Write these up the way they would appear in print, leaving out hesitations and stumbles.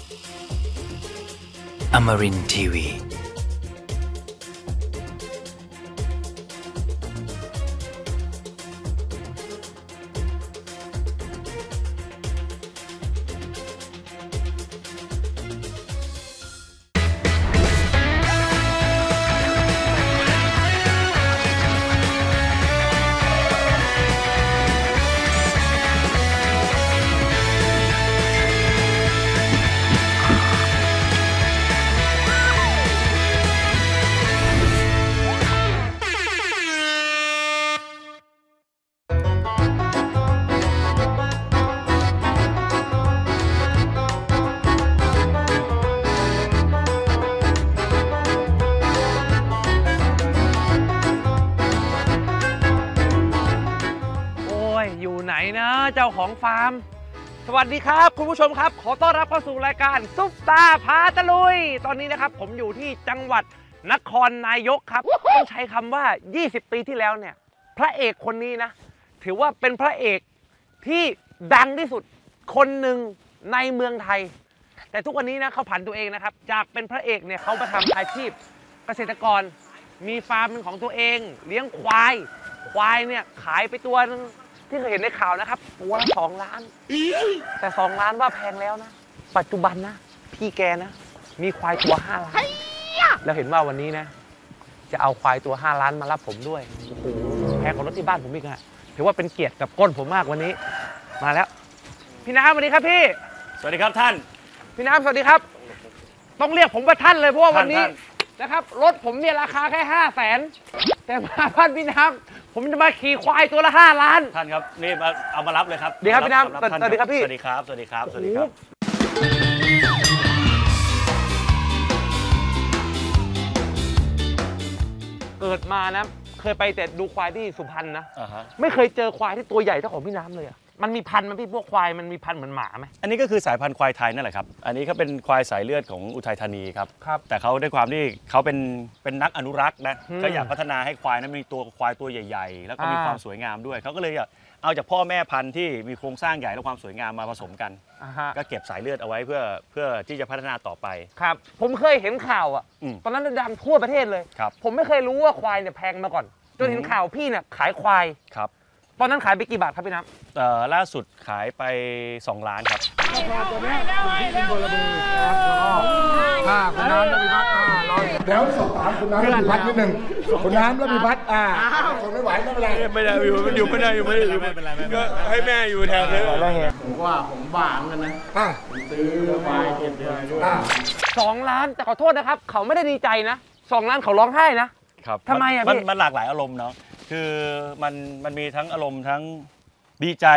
Amarin Tiwi. อยู่ไหนนะเจ้าของฟาร์มสวัสดีครับคุณผู้ชมครับขอต้อนรับเข้าสู่รายการซุปตาพาตะลุยตอนนี้นะครับผมอยู่ที่จังหวัดนครนายกครับต้องใช้คำว่า20ปีที่แล้วเนี่ยพระเอกคนนี้นะถือว่าเป็นพระเอกที่ดังที่สุดคนหนึ่งในเมืองไทยแต่ทุกวันนี้นะเขาผันตัวเองนะครับจากเป็นพระเอกเนี่ยเขามาทำอาชีพเกษตรกรมีฟาร์มเป็นของตัวเองเลี้ยงควายเนี่ยขายไปตัวนึงที่เคยเห็นในข่าวนะครับตัวละ2 ล้านแต่2 ล้านว่าแพงแล้วนะปัจจุบันนะพี่แกนะมีควายตัว5 ล้านแล้วเห็นว่าวันนี้นะจะเอาควายตัว5 ล้านมารับผมด้วยโอ้โหแพงกว่ารถที่บ้านผมอีกอะถือว่าเป็นเกียรติกับก้นผมมากวันนี้มาแล้วพี่น้ำสวัสดีครับพี่สวัสดีครับท่านพี่น้ำสวัสดีครับต้องเรียกผมว่าท่านเลยเพราะว่าวันนี้นะครับรถผมเนี่ยราคาแค่500,000แต่มาบ้านพี่น้ำผมจะมาขี่ควายตัวละ5 ล้านท่านครับนี่เอามารับเลยครับดีครับพี่น้ำสวัสดีครับพี่สวัสดีครับสวัสดีครับสวัสดีครับเกิดมานะเคยไปแต่ดูควายที่สุพรรณนะไม่เคยเจอควายที่ตัวใหญ่เท่าของพี่น้ำเลยอะมันมีพันธุ์มั้ยพี่พวกควายมันมีพันธุ์เหมือนหมาไหมอันนี้ก็คือสายพันธุ์ควายไทยนั่นแหละครับอันนี้เขาเป็นควายสายเลือดของอุทัยธานีครับแต่เขาด้วยความที่เขาเป็นนักอนุรักษ์นะก็อยากพัฒนาให้ควายนั้นมีตัวควายตัวใหญ่ๆแล้วก็มีความสวยงามด้วยเขาก็เลยเอาจากพ่อแม่พันธุ์ที่มีโครงสร้างใหญ่และความสวยงามมาผสมกันก็เก็บสายเลือดเอาไว้เพื่อที่จะพัฒนาต่อไปครับผมเคยเห็นข่าวอ่ะตอนนั้นดังทั่วประเทศเลยผมไม่เคยรู้ว่าควายเนี่ยแพงมาก่อนจนเห็นข่าวพี่เนี่ยขายควายครับตอนนั้นขายไปกี่บาทครับพี่น้ำล่าสุดขายไป2 ล้านครับตัวนี้ที่คุณบรมีครับแล้วก็คุณน้ำและมีพัดแล้วสอบถามคุณน้ำและมีพัดนิดหนึ่งคุณน้ำและมีพัดคนไม่ไหวไม่เป็นไรไม่ได้อยู่มันอยู่ไม่ได้อยู่ไม่เป็นไรก็ให้แม่อยู่แทนเลยผมว่าผมบ้ากันนะซื้อควาย7 เดือน 2 ล้านแต่ขอโทษนะครับเขาไม่ได้ดีใจนะ2 ล้านเขาร้องไห้นะครับทำไมอ่ะพี่มันหลากหลายอารมณ์เนาะคือมันมีทั้งอารมณ์ทั้งดีใจ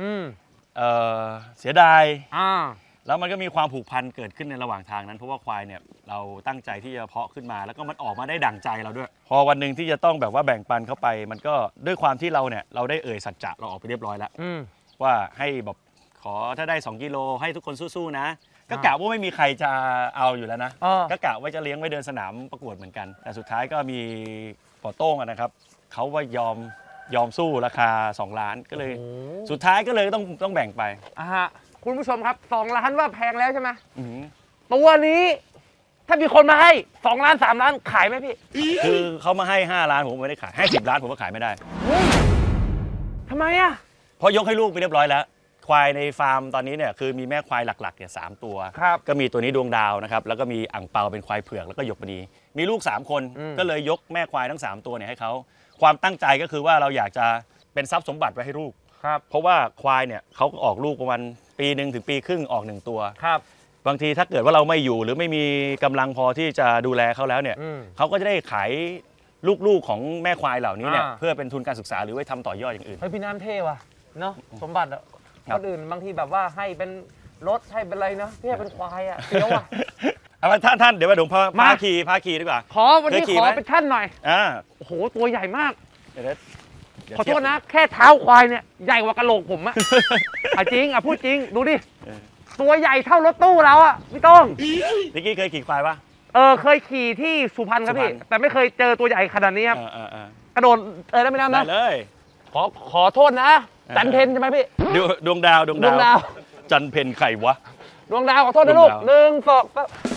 เสียดายแล้วมันก็มีความผูกพันเกิดขึ้นในระหว่างทางนั้นเพราะว่าควายเนี่ยเราตั้งใจที่จะเพาะขึ้นมาแล้วก็มันออกมาได้ดั่งใจเราด้วยพอวันหนึ่งที่จะต้องแบบว่าแบ่งปันเข้าไปมันก็ด้วยความที่เราเนี่ยเราได้เอ่ยสัจจะเราออกไปเรียบร้อยแล้วว่าให้แบบขอถ้าได้2 กิโลให้ทุกคนสู้ๆนะก็กะว่าไม่มีใครจะเอาอยู่แล้วนะก็กะว่าจะเลี้ยงไว้เดินสนามประกวดเหมือนกันแต่สุดท้ายก็มีปอโต้งนะครับเขาว่ายอมสู้ราคา2 ล้านก็เลยสุดท้ายก็เลยต้องแบ่งไปคุณผู้ชมครับ2 ล้านว่าแพงแล้วใช่ไหมตัวนี้ถ้ามีคนมาให้2 ล้าน3 ล้านขายไหมพี่คือเขามาให้5 ล้านผมไม่ได้ขายให้10 ล้านผมก็ขายไม่ได้ทำไมอ่ะเพราะยกให้ลูกไปเรียบร้อยแล้วควายในฟาร์มตอนนี้เนี่ยคือมีแม่ควายหลักๆเนี่ย3 ตัวก็มีตัวนี้ดวงดาวนะครับแล้วก็มีอ่างเปาเป็นควายเผือกแล้วก็หยกมณีมีลูก3 คนก็เลยยกแม่ควายทั้ง3 ตัวเนี่ยให้เขาความตั้งใจก็คือว่าเราอยากจะเป็นทรัพย์สมบัติไว้ให้ลูกเพราะว่าควายเนี่ยเขาออกลูกประมาณปีนึงถึงปีครึ่งออก1 ตัวบางทีถ้าเกิดว่าเราไม่อยู่หรือไม่มีกำลังพอที่จะดูแลเขาแล้วเนี่ยเขาก็จะได้ขายลูกๆของแม่ควายเหล่านี้เนี่ยเพื่อเป็นทุนการศึกษาหรือไว้ทำต่อยอดอย่างอื่นเฮ้ยพี่น้ำเท่ว่ะเนาะสมบัติอ่ะคนอื่นบางทีแบบว่าให้เป็นรถให้เป็นอะไรเนาะพี่เป็นควายอ่ะเฟี้ยวอ่ะเอามาท่านเดี๋ยวมาดูพาขี่ดีกว่าวันนี้ขอเป็นท่านหน่อยโอ้โหตัวใหญ่มากขอโทษนะแค่เท้าควายเนี่ยใหญ่กว่ากระโหลกผมอะจริงพูดจริงดูดิตัวใหญ่เท่ารถตู้เราอะพี่ต้องนิกกี้เคยขี่ควายปะเคยขี่ที่สุพรรณครับพี่แต่ไม่เคยเจอตัวใหญ่ขนาดนี้ครับกระโดดได้ไม่ได้นะเลยขอโทษนะจันเพนใช่ไหมพี่ดวงดาวจันเพนไข่วะดวงดาวขอโทษนะลูก1 2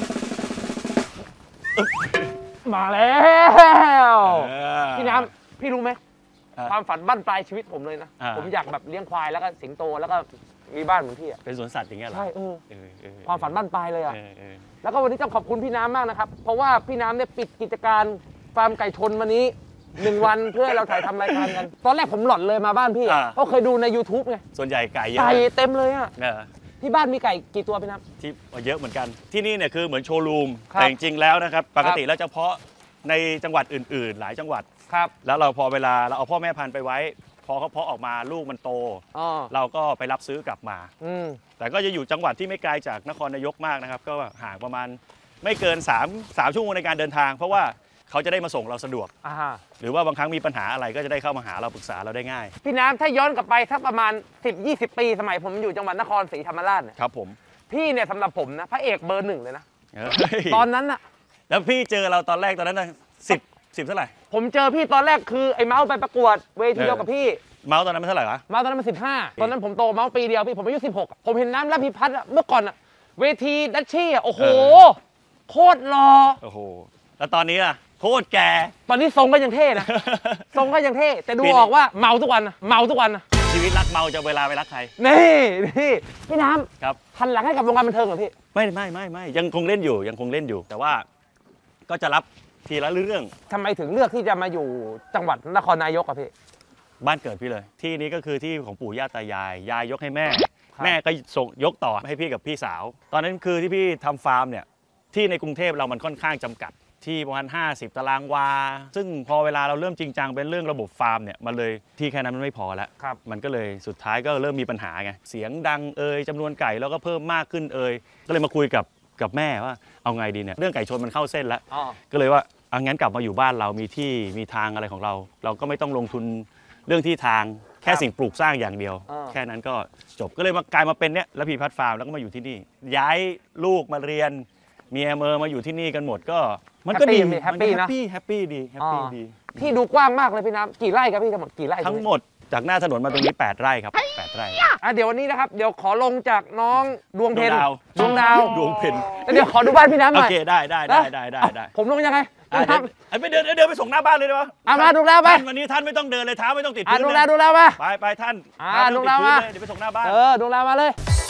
มาแล้วพี่น้ำพี่รู้ไหมความฝันบั้นปลายชีวิตผมเลยนะผมอยากแบบเลี้ยงควายแล้วก็สิงโตแล้วก็มีบ้านเหมือนพี่เป็นสวนสัตว์อย่างเงี้ยเหรอใช่ความฝันบั้นปลายเลยอ่ะแล้วก็วันนี้ต้องขอบคุณพี่น้ำมากนะครับเพราะว่าพี่น้ำเนี่ยปิดกิจการฟาร์มไก่ชนวันนี้1 วันเพื่อเราถ่ายทำรายการกันตอนแรกผมหลอนเลยมาบ้านพี่เพราะเคยดูใน YouTube ไงส่วนใหญ่ไก่เยอะไก่เต็มเลยอ่ะที่บ้านมีไก่กี่ตัวพี่น้ำที่เยอะเหมือนกันที่นี่เนี่ยคือเหมือนโชว์รูมแต่จริงๆแล้วนะครับปกติแล้วเฉพาะในจังหวัดอื่นๆหลายจังหวัดครับแล้วเราพอเวลาเราเอาพ่อแม่พันธุ์ไปไว้พอเขาเพาะออกมาลูกมันโตเราก็ไปรับซื้อกลับมาแต่ก็จะอยู่จังหวัดที่ไม่ไกลจากนครนายกมากนะครับก็ห่างประมาณไม่เกิน3 ชั่วโมงในการเดินทางเพราะว่าเขาจะได้มาส่งเราสะดวกหรือว่าบางครั้งมีปัญหาอะไรก็จะได้เข้ามาหาเราปรึกษาเราได้ง่ายพี่น้ำถ้าย้อนกลับไปสักประมาณ10-20 ปีสมัยผมอยู่จังหวัดนครศรีธรรมราชเนี่ยครับผมพี่เนี่ยสำหรับผมนะพระเอกเบอร์ 1เลยนะตอนนั้นน่ะแล้วพี่เจอเราตอนแรกตอนนั้นนะ10เท่าไหร่ผมเจอพี่ตอนแรกคือไอ้เมาส์ไปประกวดเวทีเดียวกับพี่เมาส์ตอนนั้นมันเท่าไหร่วะเมาส์ตอนนั้นมัน15ตอนนั้นผมโตเมาส์ปีเดียวพี่ผมอายุ16ผมเห็นน้ำและพิพัฒน์เมื่อก่อนอะเวทีดัชชี่โอ้โหโคตรหล่อโอ้โหแล้วตอนนี้ล่ะโคตรแก่ตอนนี้ทรงก็ยังเท่นะทรงก็ยังเท่แต่ดูออกว่าเมาทุกวันนะเมาทุกวันนะชีวิตรักเมาจะเวลาไปรักใครนี่พี่น้ำครับหันหลังให้กับวงการบันเทิงเหรอพี่ไม่ยังคงเล่นอยู่แต่ว่าก็จะรับทีละเรื่องทำไมถึงเลือกที่จะมาอยู่จังหวัดนครนายกอะพี่บ้านเกิดพี่เลยที่นี้ก็คือที่ของปู่ย่าตายายยายยกให้แม่ก็ส่งยกต่อให้พี่กับพี่สาวตอนนั้นคือที่พี่ทำฟาร์มเนี่ยที่ในกรุงเทพเรามันค่อนข้างจำกัดที่ประมาณ50 ตารางวาซึ่งพอเวลาเราเริ่มจริงจังเป็นเรื่องระบบฟาร์มเนี่ยมันเลยที่แค่นั้นมันไม่พอแล้วมันก็เลยสุดท้ายก็เริ่มมีปัญหาไงเสียงดังจำนวนไก่แล้วก็เพิ่มมากขึ้นก็เลยมาคุยกับแม่ว่าเอาไงดีเนี่ยเรื่องไก่ชนมันเข้าเส้นแล้วก็เลยว่าเอางั้นกลับมาอยู่บ้านเรามีที่มีทางอะไรของเราเราก็ไม่ต้องลงทุนเรื่องที่ทางแค่สิ่งปลูกสร้างอย่างเดียวแค่นั้นก็จบก็เลยกลายมาเป็นเนี่ยแล้วพีพัฒน์ฟาร์มแล้วก็มาอยู่ที่นี่ย้ายลูกมาเรียนมีเมอร์มาอยู่ที่นี่กันหมดก็มันก็ดีแฮปปี้นะแฮปปี้ดีที่ดูกว้างมากเลยพี่น้ำกี่ไร่ครับพี่ทั้งหมดกี่ไร่ทั้งหมดจากหน้าถนนมาตรงนี้8 ไร่ครับ8 ไร่เดี๋ยววันนี้นะครับเดี๋ยวขอลงจากน้องดวงเพ็ญดวงเพ็ญเดี๋ยวขอดูบ้านพี่น้ำหน่อยโอเคได้ผมลงยังไงไปเดินไปส่งหน้าบ้านเลยได้ปะมาดูแล้วไปวันนี้ท่านไม่ต้องเดินเลยเท้าไม่ต้องติดพื้นดูแล้วไปท่านดูแล้วมาเดี๋ยวไปส่งหน้าบ้านดูแล้วมาเลย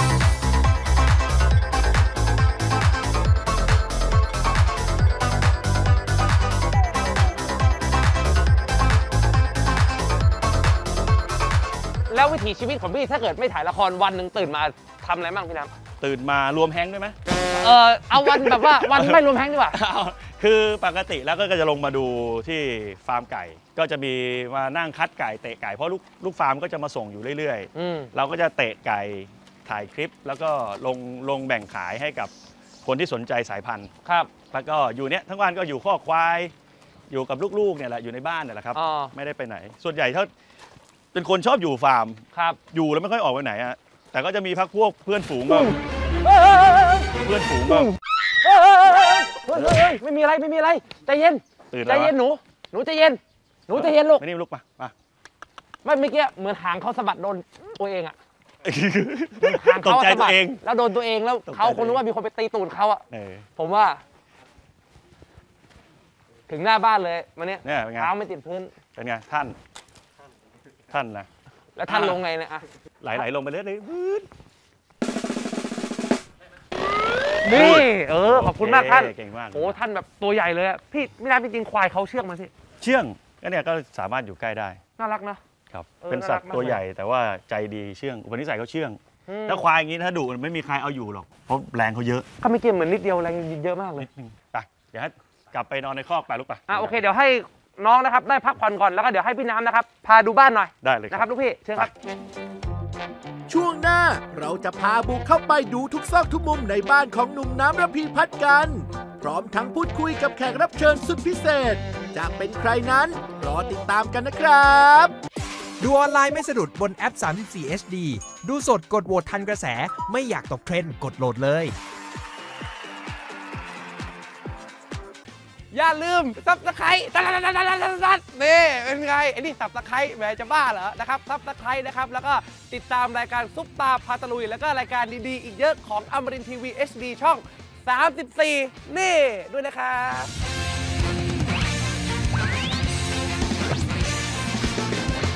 แล้ววิถีชีวิตของพี่ถ้าเกิดไม่ถ่ายละครวันหนึ่งตื่นมาทำอะไรบ้างพี่น้ำตื่นมารวมแฮงค์ด้วยไหมเอาวันแบบว่าวันไม่รวมแฮงค์ดีกว่าคือปกติแล้วก็จะลงมาดูที่ฟาร์มไก่ก็จะมีมานั่งคัดไก่เตะไก่เพราะลูกฟาร์มก็จะมาส่งอยู่เรื่อยๆเราก็จะเตะไก่ถ่ายคลิปแล้วก็ลงแบ่งขายให้กับคนที่สนใจสายพันธุ์ครับแล้วก็อยู่เนี้ยทั้งวันก็อยู่ข้อควายอยู่กับลูกๆเนี่ยแหละอยู่ในบ้านเนี่ยแหละครับไม่ได้ไปไหนส่วนใหญ่ถ้าเป็นคนชอบอยู่ฟาร์มครับอยู่แล้วไม่ค่อยออกไปไหนอะแต่ก็จะมีพักพวกเพื่อนฝูงก็ไม่มีอะไรใจเย็นใจเย็นหนูใจเย็นลูกไม่นี่ลูกมาไม่เมื่อกี้เหมือนหางเขาสะบัดโดนตัวเองอะตกใจตัวเองแล้วโดนตัวเองแล้วเขาคงรู้ว่ามีคนไปตีตูดเขาอะผมว่าถึงหน้าบ้านเลยวันนี้เท้าไม่ติดพื้นเป็นไงท่านนะแล้วท่านลงไงเนี่ยอะไหลลงไปเลยนี่ขอบคุณมากท่านเก่งมากโอ้ท่านแบบตัวใหญ่เลยพี่ไม่น่าจริงควายเขาเชื่องมาสิเชื่องก็เนี่ยก็สามารถอยู่ใกล้ได้น่ารักนะครับเป็นสัตว์ตัวใหญ่แต่ว่าใจดีเชื่องอุปนิสัยเขาเชื่องถ้าควายอย่างนี้ถ้าดุไม่มีใครเอาอยู่หรอกเพราะแรงเขาเยอะเขาไม่เกี่ยวเหมือนนิดเดียวแรงเยอะมากเลยไปเดี๋ยวให้กลับไปนอนในคอกไปลูกไปโอเคเดี๋ยวให้น้องนะครับได้พักผ่อนก่อนแล้วก็เดี๋ยวให้พี่น้ำนะครับพาดูบ้านหน่อยได้เลยนะครับลูกพี่เชิญครับช่วงหน้าเราจะพาบุกเข้าไปดูทุกซอกทุกมุมในบ้านของหนุ่มน้ำระพีพัฒน์กันพร้อมทั้งพูดคุยกับแขกรับเชิญสุดพิเศษจะเป็นใครนั้นรอติดตามกันนะครับดูออนไลน์ไม่สะดุดบนแอป 34 HD ดูสดกดโหวตทันกระแสไม่อยากตกเทรนด์กดโหลดเลยอย่าลืมซับสไครต์นี่เป็นไงไอ้นี่ซับสไครต์แหมจะบ้าเหรอนะครับซับสไครต์นะครับแล้วก็ติดตามรายการซุปตาพาตะลุยแล้วก็รายการดีๆอีกเยอะของอมรินทร์ทีวี HD ช่อง 34 นี่ด้วยนะครับ